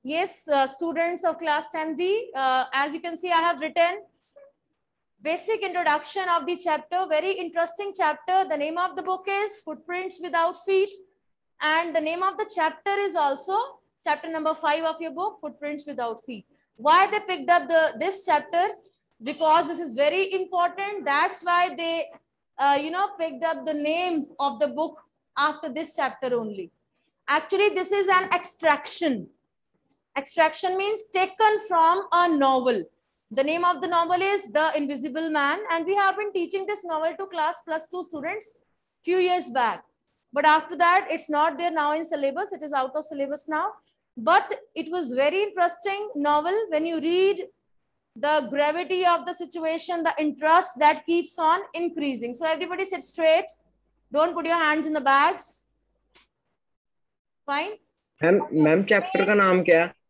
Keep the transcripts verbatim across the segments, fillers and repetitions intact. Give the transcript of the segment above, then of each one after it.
Yes, uh, students of class ten D, uh, as you can see, I have written basic introduction of the chapter, very interesting chapter. The name of the book is Footprints Without Feet. And the name of the chapter is also chapter number five of your book, Footprints Without Feet. Why they picked up the this chapter? Because this is very important. That's why they, uh, you know, picked up the name of the book after this chapter only. Actually, this is an extraction. Extraction means taken from a novel. The name of the novel is The Invisible Man, and we have been teaching this novel to class plus two students few years back. But after that, it's not there now in syllabus. It is out of syllabus now. But it was very interesting novel when you read the gravity of the situation, the interest that keeps on increasing. So everybody sit straight. Don't put your hands in the bags. Fine. Ma'am ma'am chapter का नाम क्या है?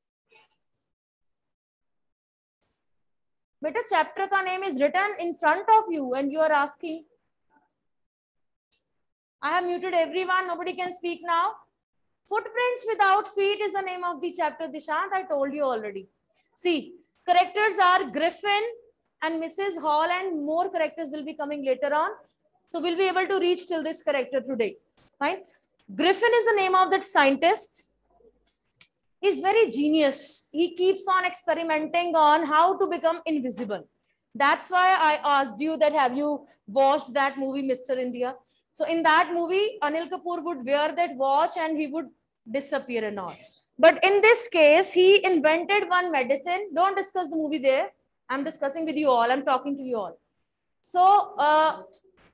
Beta, chapter ka name is written in front of you and you are asking. I have muted everyone. Nobody can speak now. Footprints Without Feet is the name of the chapter, Dishant. I told you already. See, characters are Griffin and Missus Hall, and more characters will be coming later on. So we'll be able to reach till this character today. Fine. Griffin is the name of that scientist. He's very genius. He keeps on experimenting on how to become invisible. That's why I asked you that have you watched that movie, Mister India? So in that movie, Anil Kapoor would wear that watch and he would disappear and all. But in this case, he invented one medicine. Don't discuss the movie there. I'm discussing with you all. I'm talking to you all. So uh,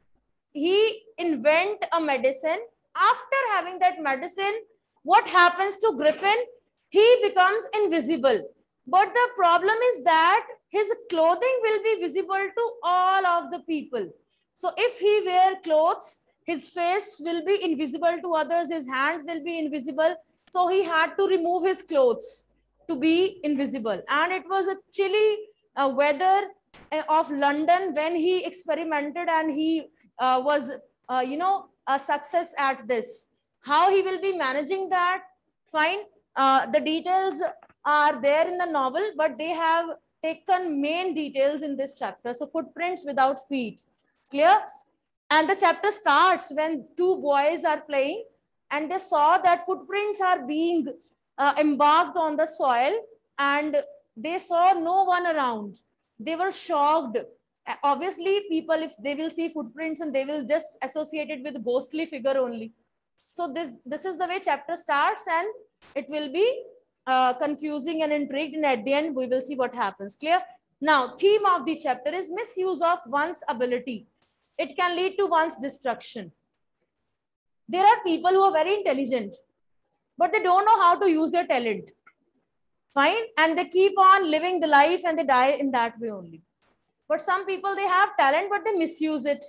he invent a medicine. After having that medicine, what happens to Griffin? He becomes invisible. But the problem is that his clothing will be visible to all of the people. So if he wear clothes, his face will be invisible to others, his hands will be invisible. So he had to remove his clothes to be invisible. And it was a chilly uh, weather of London when he experimented and he uh, was, uh, you know, a success at this. How he will be managing that? Fine. Uh, the details are there in the novel, but they have taken main details in this chapter. So Footprints Without Feet. Clear? And the chapter starts when two boys are playing and they saw that footprints are being uh, embarked on the soil and they saw no one around. They were shocked. Obviously, people, if they will see footprints and they will just associate it with ghostly figure only. So this, this is the way chapter starts and it will be uh, confusing and intrigued, and at the end, we will see what happens. Clear? Now, theme of the chapter is misuse of one's ability. It can lead to one's destruction. There are people who are very intelligent, but they don't know how to use their talent. Fine? And they keep on living the life and they die in that way only. But some people, they have talent, but they misuse it.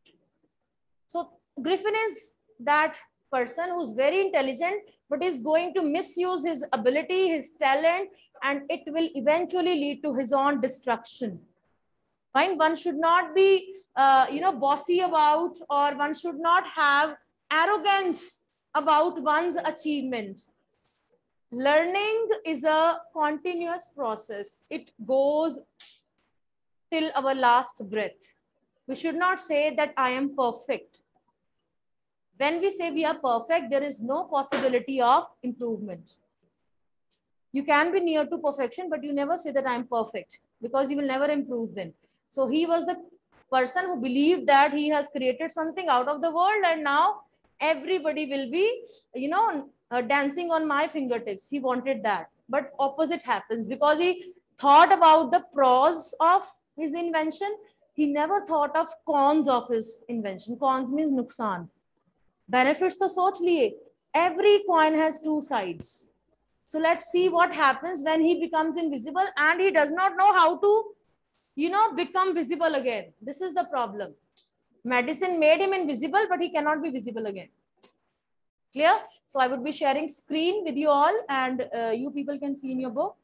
So Griffin is that person who's very intelligent, but is going to misuse his ability, his talent, and it will eventually lead to his own destruction. Fine. One should not be, uh, you know, bossy about, or one should not have arrogance about one's achievement. Learning is a continuous process. It goes till our last breath. We should not say that I am perfect. When we say we are perfect, there is no possibility of improvement. You can be near to perfection, but you never say that I am perfect because you will never improve then. So he was the person who believed that he has created something out of the world and now everybody will be, you know, uh, dancing on my fingertips. He wanted that, but opposite happens because he thought about the pros of his invention. He never thought of cons of his invention. Cons means nuksan. Benefits to soch liye. Every coin has two sides. So let's see what happens when he becomes invisible and he does not know how to, you know, become visible again. This is the problem. Medicine made him invisible, but he cannot be visible again. Clear? So I would be sharing screen with you all and uh, you people can see in your book.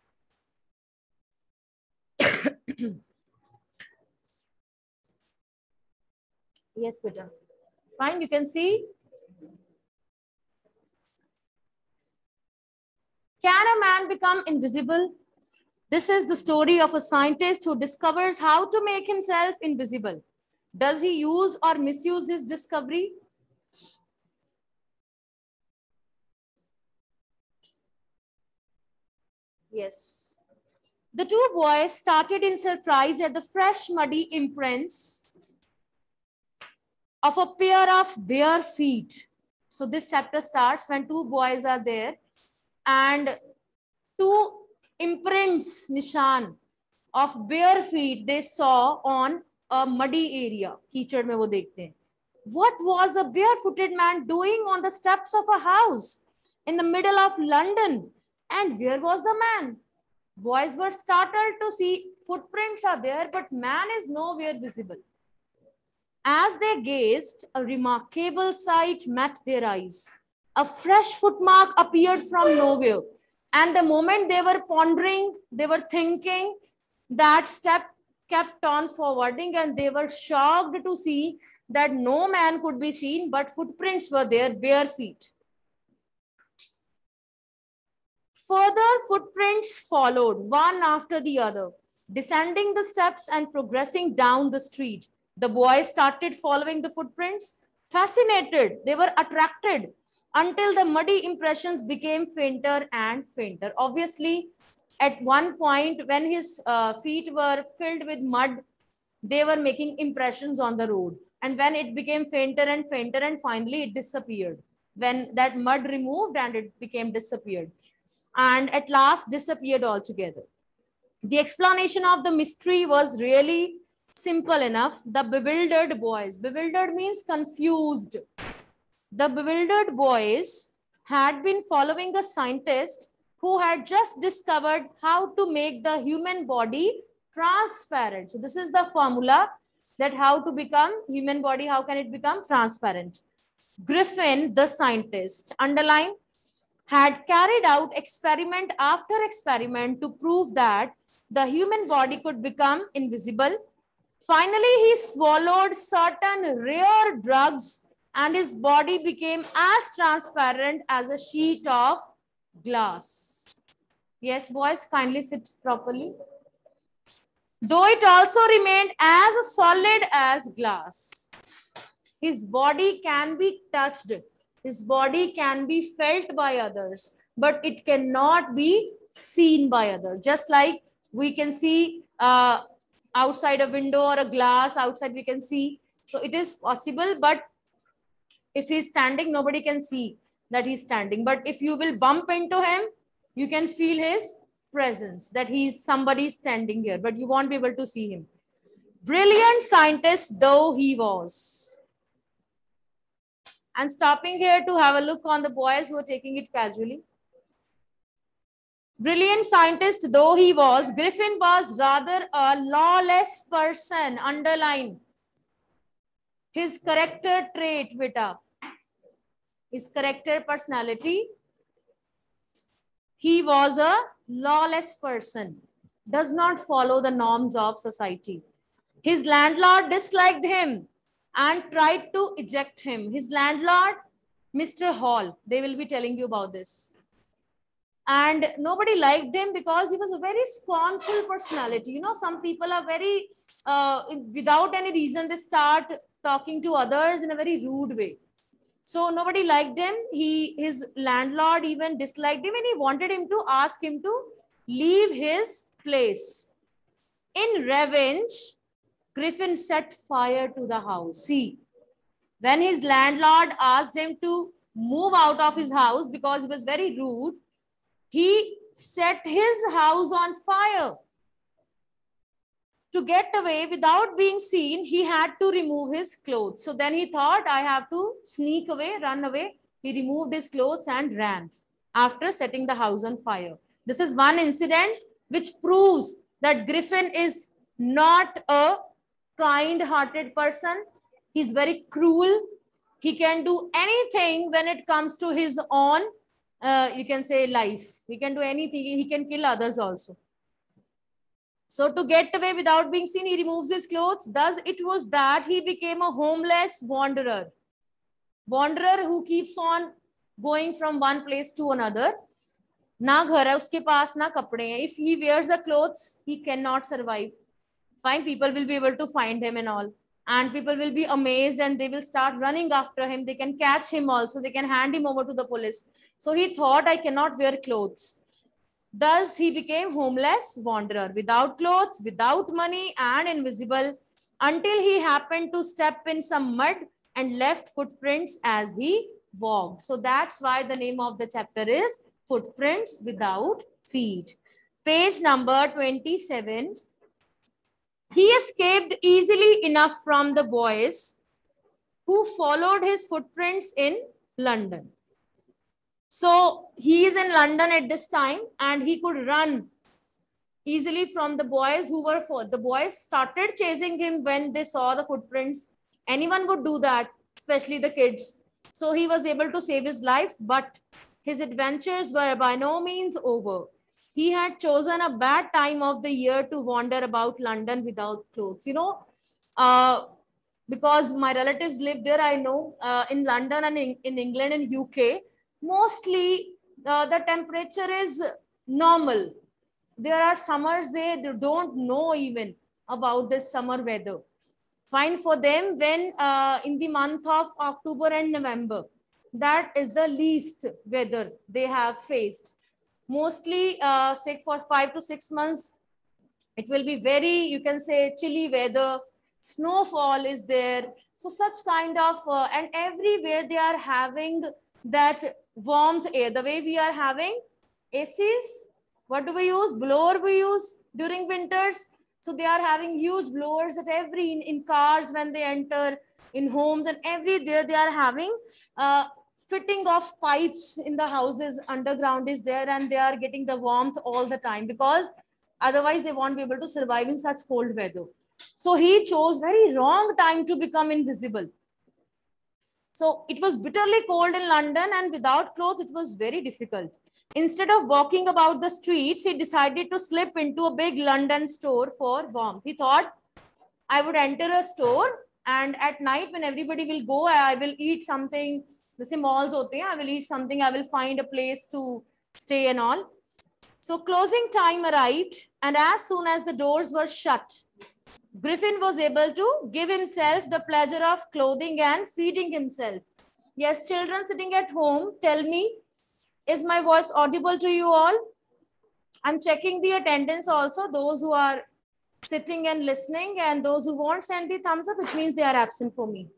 Yes, Peter. Fine, you can see. Can a man become invisible? This is the story of a scientist who discovers how to make himself invisible. Does he use or misuse his discovery? Yes. The two boys started in surprise at the fresh, muddy imprints of a pair of bare feet. So this chapter starts when two boys are there and two imprints, nishan, of bare feet they saw on a muddy area. कीचड़ में वो देखते हैं. What was a barefooted man doing on the steps of a house in the middle of London? And where was the man? Boys were startled to see footprints are there, but man is nowhere visible. As they gazed, a remarkable sight met their eyes. A fresh footmark appeared from nowhere. And the moment they were pondering, they were thinking, that step kept on forwarding, and they were shocked to see that no man could be seen, but footprints were there, bare feet. Further footprints followed, one after the other, descending the steps and progressing down the street. The boys started following the footprints, fascinated. They were attracted until the muddy impressions became fainter and fainter. Obviously, at one point when his uh, feet were filled with mud, they were making impressions on the road. And when it became fainter and fainter, and finally it disappeared. When that mud removed and it became disappeared. And at last disappeared altogether. The explanation of the mystery was really simple enough. The bewildered boys, bewildered means confused. The bewildered boys had been following a scientist who had just discovered how to make the human body transparent. So this is the formula, that how to become human body, how can it become transparent. Griffin, the scientist, underline, had carried out experiment after experiment to prove that the human body could become invisible. Finally, he swallowed certain rare drugs and his body became as transparent as a sheet of glass. Yes, boys, kindly sit properly. Though it also remained as solid as glass. His body can be touched. His body can be felt by others, but it cannot be seen by others. Just like we can see uh, outside a window or a glass outside, we can see. So it is possible, but if he's standing, nobody can see that he's standing. But if you will bump into him, you can feel his presence, that he's somebody standing here, but you won't be able to see him. Brilliant scientist though he was. And stopping here to have a look on the boys who are taking it casually. Brilliant scientist though he was, Griffin was rather a lawless person. Underline his character trait, Vita. His character personality. He was a lawless person. Does not follow the norms of society. His landlord disliked him and tried to eject him. His landlord, Mister Hall, they will be telling you about this. And nobody liked him because he was a very scornful personality. You know, some people are very, uh, without any reason, they start talking to others in a very rude way. So nobody liked him. He, his landlord even disliked him and he wanted him to ask him to leave his place. In revenge, Griffin set fire to the house. See, when his landlord asked him to move out of his house because he was very rude, he set his house on fire. To get away without being seen, he had to remove his clothes. So then he thought, I have to sneak away, run away. He removed his clothes and ran after setting the house on fire. This is one incident which proves that Griffin is not a kind-hearted person. He's very cruel. He can do anything when it comes to his own, uh, you can say, life. He can do anything. He can kill others also. So to get away without being seen, he removes his clothes. Thus, it was that he became a homeless wanderer. Wanderer who keeps on going from one place to another. ना घर है उसके पास, ना कपड़े हैं. If he wears the clothes, he cannot survive. Fine, people will be able to find him and all. And people will be amazed and they will start running after him. They can catch him also. They can hand him over to the police. So he thought, I cannot wear clothes. Thus, he became homeless wanderer, without clothes, without money, and invisible, until he happened to step in some mud and left footprints as he walked. So that's why the name of the chapter is Footprints Without Feet. Page number twenty-seven. He escaped easily enough from the boys who followed his footprints in London. So he is in London at this time and he could run easily from the boys who were for the boys started chasing him when they saw the footprints. Anyone would do that, especially the kids. So he was able to save his life, but his adventures were by no means over. He had chosen a bad time of the year to wander about London without clothes. You know, uh, because my relatives live there, I know uh, in London and in, in England and U K, mostly uh, the temperature is normal. There are summers they, they don't know even about this summer weather. Fine for them when uh, in the month of October and November, that is the least weather they have faced. Mostly uh, say for five to six months, it will be very, you can say, chilly weather, snowfall is there. So such kind of, uh, and everywhere they are having that warmth air, the way we are having A Cs. What do we use? Blower we use during winters. So they are having huge blowers at every, in, in cars when they enter, in homes, and every there they are having uh, fitting of pipes in the houses underground is there, and they are getting the warmth all the time because otherwise they won't be able to survive in such cold weather. So he chose very wrong time to become invisible. So it was bitterly cold in London and without clothes, it was very difficult. Instead of walking about the streets, he decided to slip into a big London store for warmth. He thought, I would enter a store and at night when everybody will go, I will eat something. Jैसे malls होते हैं, I will eat something, I will find a place to stay and all. So closing time arrived, and as soon as the doors were shut, Griffin was able to give himself the pleasure of clothing and feeding himself. Yes, children sitting at home, tell me, is my voice audible to you all? I'm checking the attendance also, those who are sitting and listening, and those who won't send the thumbs up, it means they are absent for me.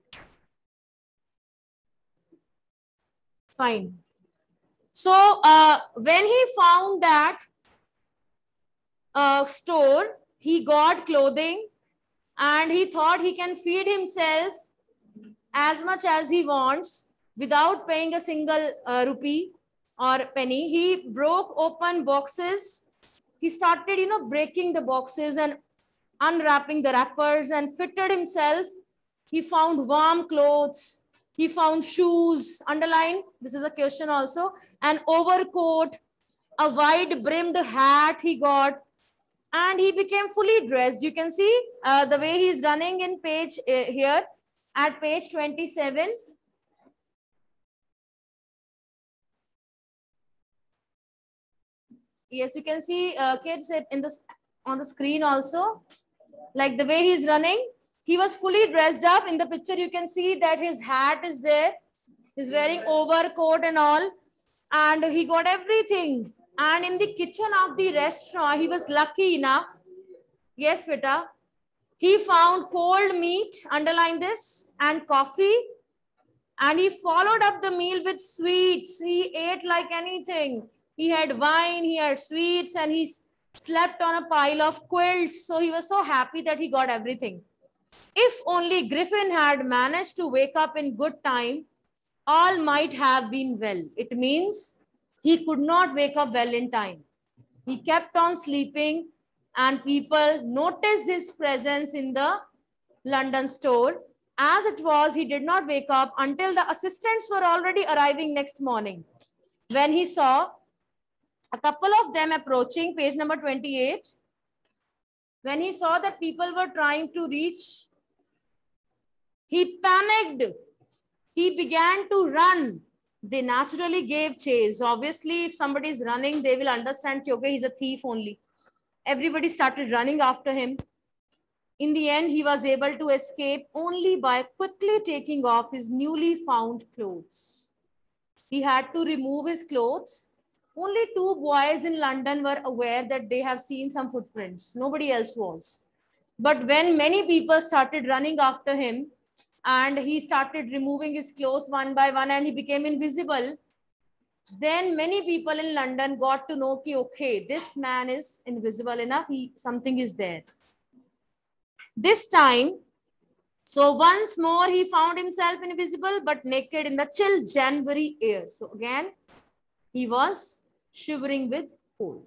Fine. So uh, when he found that uh, store, he got clothing and he thought he can feed himself as much as he wants without paying a single uh, rupee or penny. He broke open boxes. He started, you know, breaking the boxes and unwrapping the wrappers and fitted himself. He found warm clothes. He found shoes, underline, this is a question also, an overcoat, a wide brimmed hat he got, and he became fully dressed. You can see uh, the way he's running in page uh, here at page twenty-seven. Yes, you can see uh, kids in this on the screen also, like the way he's running. He was fully dressed up. In the picture, you can see that his hat is there. He's wearing overcoat and all, and he got everything. And in the kitchen of the restaurant, he was lucky enough. Yes, beta. He found cold meat, underline this, and coffee. And he followed up the meal with sweets. He ate like anything. He had wine, he had sweets, and he slept on a pile of quilts. So he was so happy that he got everything. If only Griffin had managed to wake up in good time, all might have been well. It means he could not wake up well in time. He kept on sleeping and people noticed his presence in the London store. As it was, he did not wake up until the assistants were already arriving next morning. When he saw a couple of them approaching, page number twenty-eight, when he saw that people were trying to reach, he panicked. He began to run. they naturally gave chase. Obviously, if somebody is running, they will understand, okay, he's a thief only. Everybody started running after him. In the end, he was able to escape only by quickly taking off his newly found clothes. He had to remove his clothes. Only two boys in London were aware that they have seen some footprints. Nobody else was. But when many people started running after him and he started removing his clothes one by one and he became invisible, then many people in London got to know, okay, this man is invisible enough. He, something is there. This time, so once more, he found himself invisible but naked in the chill January air. So again, he was shivering with cold.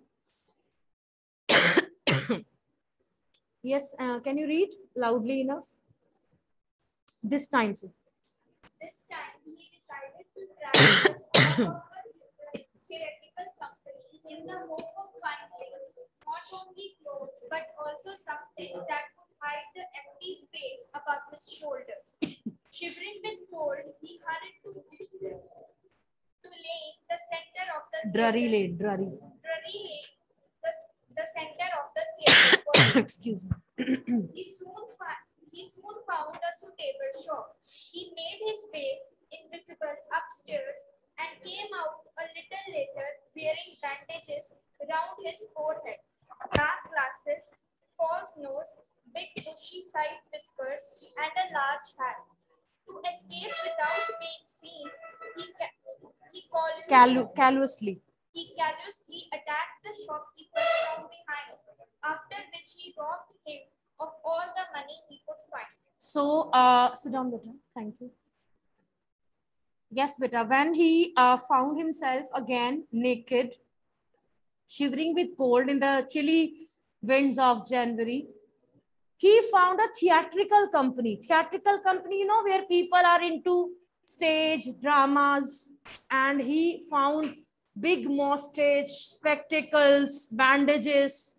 Yes, uh, can you read loudly enough? This time, sir. This time, he decided to try a theoretical company in the hope of finding not only clothes but also something that would hide the empty space above his shoulders. Shivering with cold, he hurried to, to Lane, the center of the Drury theater. Lane, Drury. Drury Lane, the, the center of the theater. Excuse me. He soon, he soon found a suitable shop. He made his way invisible upstairs and came out a little later wearing bandages round his forehead, dark glasses, false nose, big bushy side whiskers, and a large hat. To escape without being seen, he, he called Callu callously. He callously attacked the shopkeeper from behind, after which he robbed him of all the money he could find. So, uh, sit down, beta. Thank you. Yes, beta. When he uh, found himself again naked, shivering with cold in the chilly winds of January, he found a theatrical company. Theatrical company, you know, where people are into stage dramas, and he found big mustache, spectacles, bandages,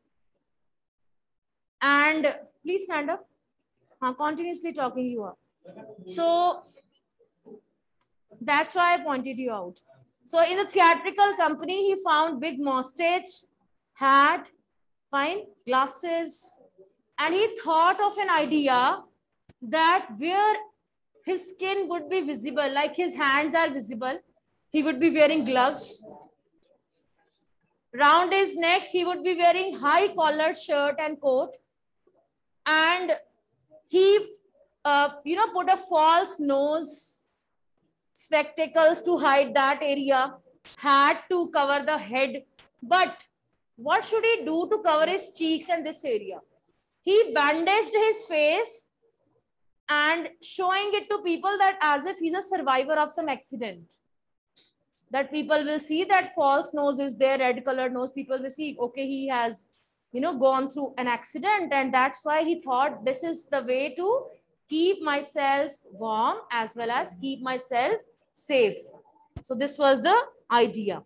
and please stand up. I'm continuously talking you up. So that's why I pointed you out. So in the theatrical company, he found big mustache, hat, fine, glasses, and he thought of an idea that where his skin would be visible, like his hands are visible, he would be wearing gloves. Round his neck, he would be wearing high collared shirt and coat. And he, uh, you know, put a false nose, spectacles to hide that area, hat to cover the head. But what should he do to cover his cheeks and this area? He bandaged his face and showing it to people that as if he's a survivor of some accident. That people will see that false nose is there, red colored nose. People will see, okay, he has, you know, gone through an accident. And that's why he thought this is the way to keep myself warm as well as keep myself safe. So this was the idea.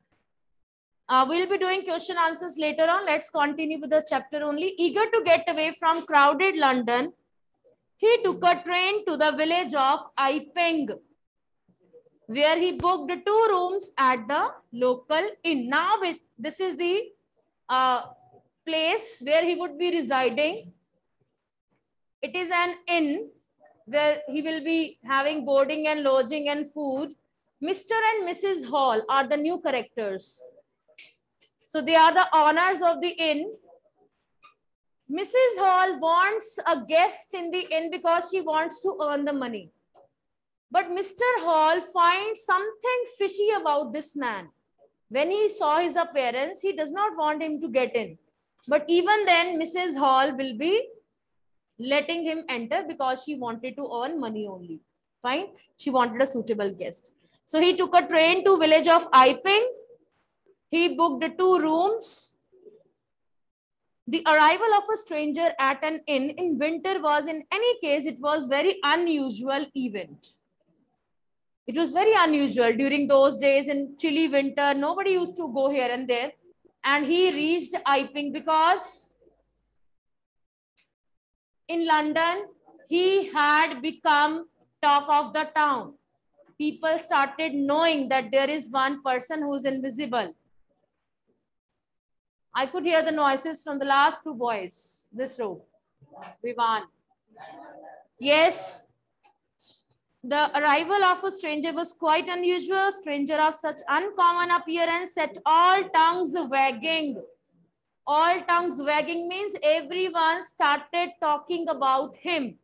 Uh, we'll be doing question answers later on. Let's continue with the chapter only. Eager to get away from crowded London, he took a train to the village of Iping, where he booked two rooms at the local inn. Now, this is the uh, place where he would be residing. It is an inn where he will be having boarding and lodging and food. Mister and Missus Hall are the new characters. So they are the owners of the inn. Missus Hall wants a guest in the inn because she wants to earn the money. But Mister Hall finds something fishy about this man. When he saw his appearance, he does not want him to get in. But even then, Missus Hall will be letting him enter because she wanted to earn money only. Fine. She wanted a suitable guest. So he took a train to village of Iping. He booked two rooms. The arrival of a stranger at an inn in winter was, in any case, it was very unusual event. It was very unusual during those days in chilly winter. Nobody used to go here and there. And he reached Iping because in London, he had become talk of the town. people started knowing that there is one person who is invisible. I could hear the noises from the last two boys. This row. Vivan. Yes. The arrival of a stranger was quite unusual. Stranger of such uncommon appearance set all tongues wagging. All tongues wagging means everyone started talking about him.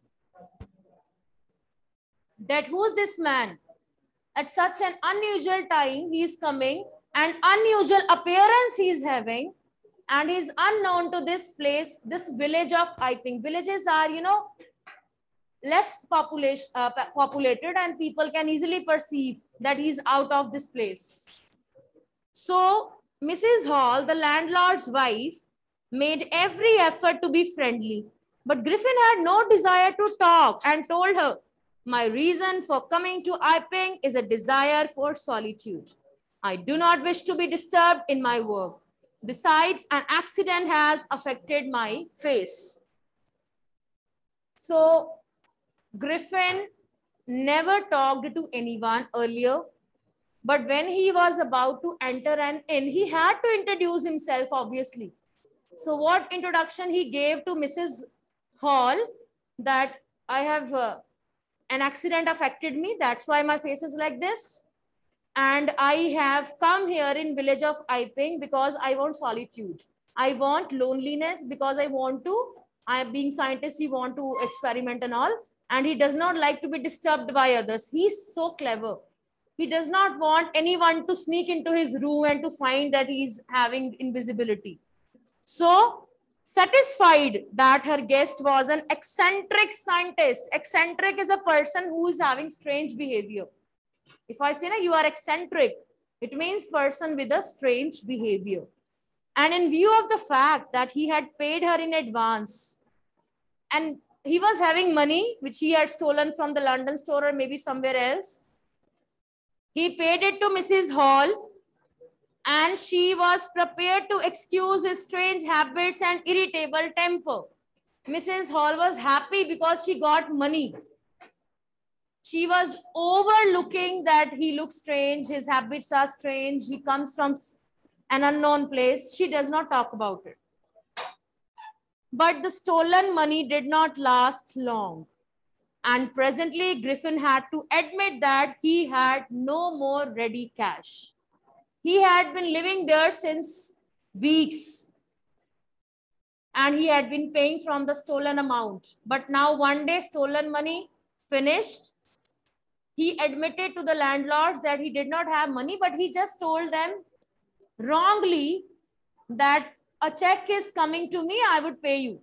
That who's this man? At such an unusual time he is coming, and unusual appearance he is having, and he is unknown to this place, this village of Iping. Villages are, you know, less population, uh, populated, and people can easily perceive that he is out of this place. So Missus Hall, the landlord's wife, made every effort to be friendly, but Griffin had no desire to talk and told her, "My reason for coming to Iping is a desire for solitude. I do not wish to be disturbed in my work. Besides, an accident has affected my face." So Griffin never talked to anyone earlier, but when he was about to enter an inn, he had to introduce himself, obviously. So what introduction he gave to Missus Hall? That I have uh, an accident affected me. That's why my face is like this. And I have come here in village of Iping because I want solitude. I want loneliness because I want to, I am being scientist, he want to experiment and all. And he does not like to be disturbed by others. He's so clever. He does not want anyone to sneak into his room and to find that he's having invisibility. So, satisfied that her guest was an eccentric scientist. Eccentric is a person who is having strange behavior. If I say, no, you are eccentric, it means person with a strange behavior. And in view of the fact that he had paid her in advance, and he was having money which he had stolen from the London store or maybe somewhere else, he paid it to Missus Hall, and she was prepared to excuse his strange habits and irritable temper. Missus Hall was happy because she got money. She was overlooking that he looks strange, his habits are strange, he comes from an unknown place. She does not talk about it. But the stolen money did not last long. And presently, Griffin had to admit that he had no more ready cash. He had been living there since weeks, and he had been paying from the stolen amount. But now one day, stolen money finished. He admitted to the landlords that he did not have money, but he just told them wrongly that a check is coming to me, I would pay you.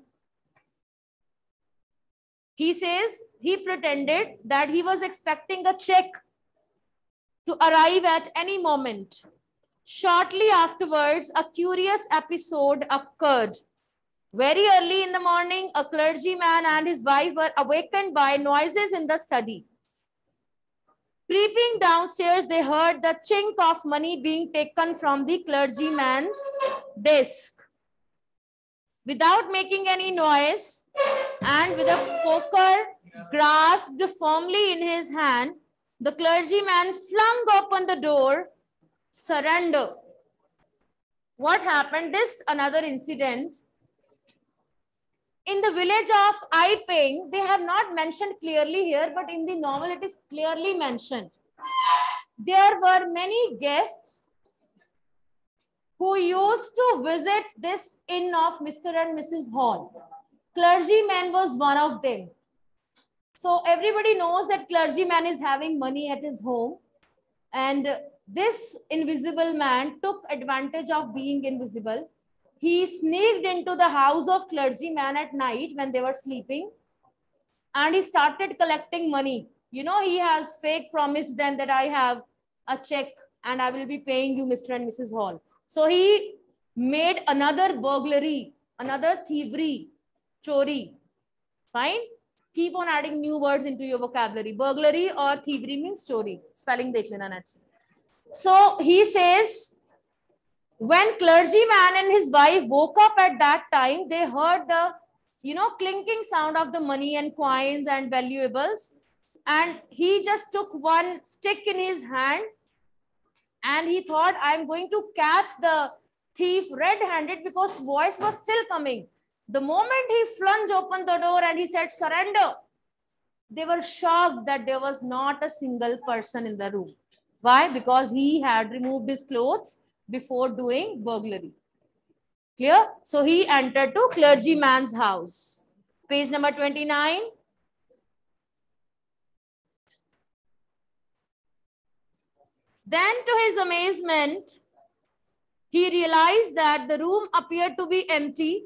He says he pretended that he was expecting a check to arrive at any moment. Shortly afterwards, a curious episode occurred. Very early in the morning, a clergyman and his wife were awakened by noises in the study. Creeping downstairs, they heard the chink of money being taken from the clergyman's desk. Without making any noise and with a poker grasped firmly in his hand, the clergyman flung open the door. Surrender. What happened? This another incident. In the village of Iping, they have not mentioned clearly here, but in the novel it is clearly mentioned. There were many guests who used to visit this inn of Mister and Missus Hall. Clergyman was one of them. So everybody knows that clergyman is having money at his home, and this invisible man took advantage of being invisible. He sneaked into the house of clergyman at night when they were sleeping, and he started collecting money. You know, he has fake promised them that I have a check and I will be paying you, Mister and Missus Hall. So he made another burglary, another thievery, chori. Fine? Keep on adding new words into your vocabulary. Burglary or thievery means chori. Spelling dekh lena net se. So he says, when clergyman and his wife woke up at that time, they heard the, you know, clinking sound of the money and coins and valuables. and he just took one stick in his hand and he thought, I'm going to catch the thief red-handed, because voice was still coming. The moment he flung open the door and he said, surrender, they were shocked that there was not a single person in the room. Why? Because he had removed his clothes before doing burglary. Clear? So he entered to clergyman's house. Page number twenty-nine. Then to his amazement, he realized that the room appeared to be empty.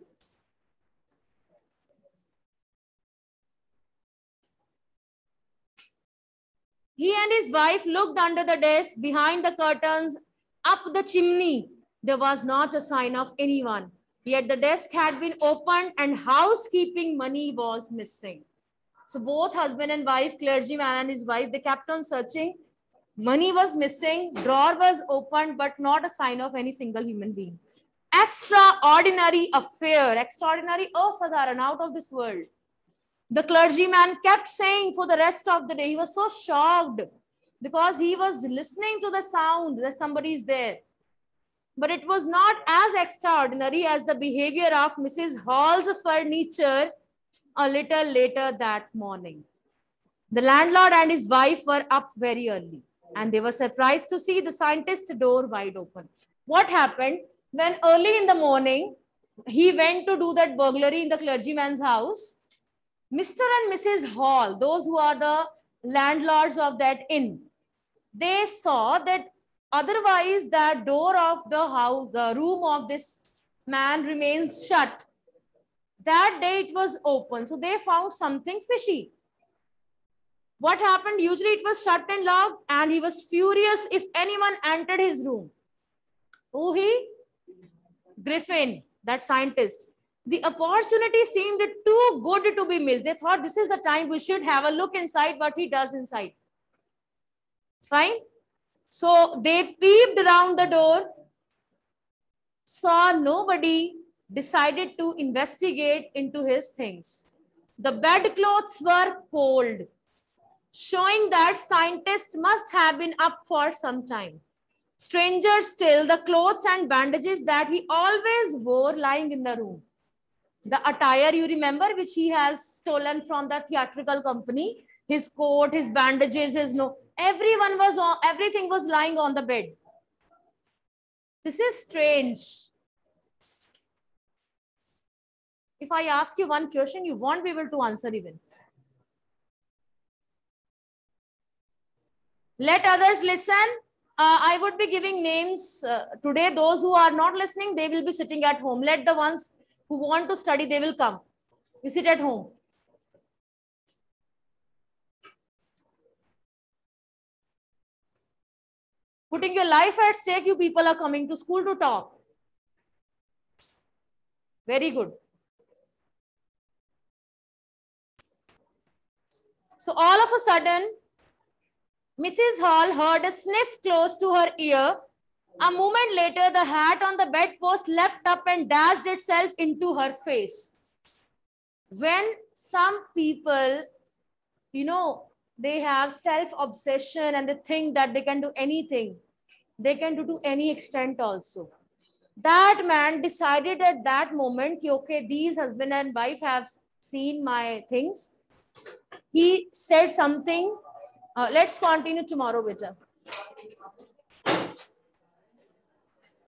He and his wife looked under the desk, behind the curtains, up the chimney. There was not a sign of anyone. Yet the desk had been opened and housekeeping money was missing. So both husband and wife, clergyman and his wife, they kept on searching. Money was missing, drawer was opened, but not a sign of any single human being. Extraordinary affair, extraordinary, asadharan, out of this world. The clergyman kept saying for the rest of the day, he was so shocked because he was listening to the sound that somebody is there. But it was not as extraordinary as the behavior of Missus Hall's furniture a little later that morning. The landlord and his wife were up very early and they were surprised to see the scientist's door wide open. What happened? When early in the morning, he went to do that burglary in the clergyman's house, Mister and Missus Hall, those who are the landlords of that inn, they saw that otherwise the door of the house, the room of this man remains shut. That day it was open. So they found something fishy. What happened? Usually it was shut and locked and he was furious if anyone entered his room. Who he? Griffin, that scientist. The opportunity seemed too good to be missed. They thought this is the time we should have a look inside what he does inside. Fine. So they peeped around the door, saw nobody, decided to investigate into his things. The bedclothes were cold, showing that scientist must have been up for some time. Stranger still, the clothes and bandages that he always wore lying in the room. The attire, you remember, which he has stolen from the theatrical company, his coat, his bandages, his no, everyone was on, everything was lying on the bed. This is strange. If I ask you one question, you won't be able to answer even. Let others listen. Uh, I would be giving names uh, today. Those who are not listening, they will be sitting at home. Let the ones who want to study, they will come. You sit at home. Putting your life at stake, you people are coming to school to talk. Very good. So all of a sudden, Missus Hall heard a sniff close to her ear. A moment later, the hat on the bedpost leapt up and dashed itself into her face. When some people, you know, they have self-obsession and they think that they can do anything. They can do to any extent also. That man decided at that moment, okay, these husband and wife have seen my things. He said something. Uh, let's continue tomorrow, beta.